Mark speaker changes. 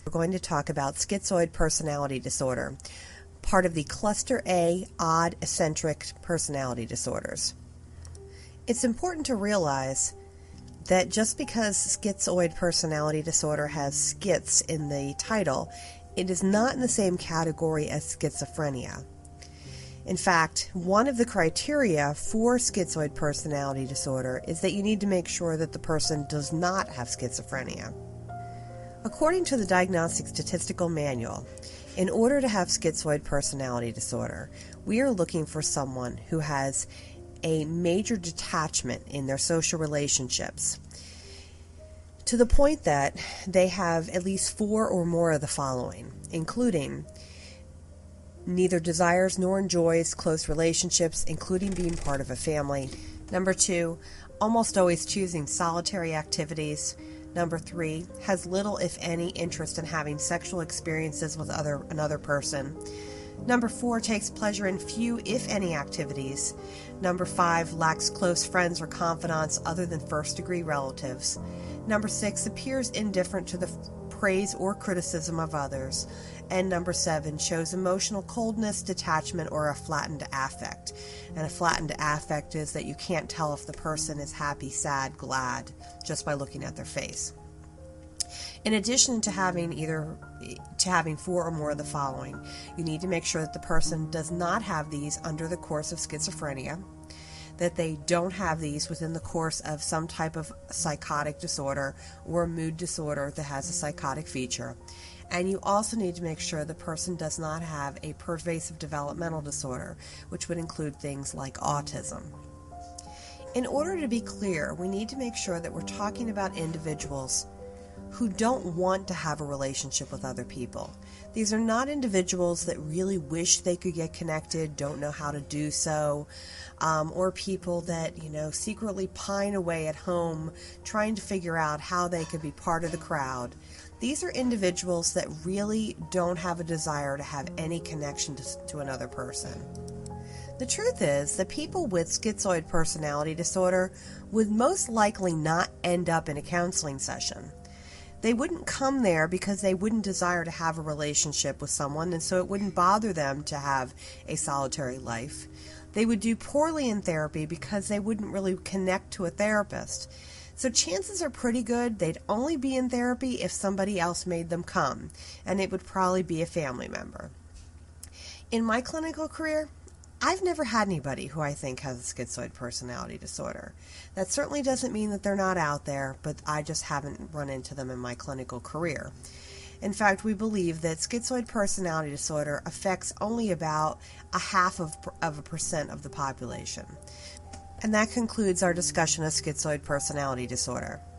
Speaker 1: We're going to talk about schizoid personality disorder, part of the cluster A odd eccentric personality disorders. It's important to realize that just because schizoid personality disorder has schiz in the title, it is not in the same category as schizophrenia. In fact, one of the criteria for schizoid personality disorder is that you need to make sure that the person does not have schizophrenia. According to the Diagnostic Statistical Manual, in order to have schizoid personality disorder, we are looking for someone who has a major detachment in their social relationships, to the point that they have at least 4 or more of the following, including neither desires nor enjoys close relationships, including being part of a family. Number 2, almost always choosing solitary activities. Number 3, has little, if any, interest in having sexual experiences with another person. Number 4, takes pleasure in few, if any, activities. Number 5, lacks close friends or confidants other than first-degree relatives. Number 6, appears indifferent to the praise or criticism of others. And number 7, shows emotional coldness, detachment, or a flattened affect. And a flattened affect is that you can't tell if the person is happy, sad, glad, just by looking at their face. In addition to having 4 or more of the following, you need to make sure that the person does not have these under the course of schizophrenia, that they don't have these within the course of some type of psychotic disorder or a mood disorder that has a psychotic feature. And you also need to make sure the person does not have a pervasive developmental disorder, which would include things like autism. In order to be clear, we need to make sure that we're talking about individuals who don't want to have a relationship with other people. These are not individuals that really wish they could get connected, don't know how to do so, or people that, secretly pine away at home trying to figure out how they could be part of the crowd. These are individuals that really don't have a desire to have any connection to another person. The truth is that people with schizoid personality disorder would most likely not end up in a counseling session. They wouldn't come there because they wouldn't desire to have a relationship with someone, and so it wouldn't bother them to have a solitary life. They would do poorly in therapy because they wouldn't really connect to a therapist. So chances are pretty good they'd only be in therapy if somebody else made them come, and it would probably be a family member. In my clinical career, I've never had anybody who I think has a schizoid personality disorder. That certainly doesn't mean that they're not out there, but I just haven't run into them in my clinical career. In fact, we believe that schizoid personality disorder affects only about 0.5% of the population. And that concludes our discussion of schizoid personality disorder.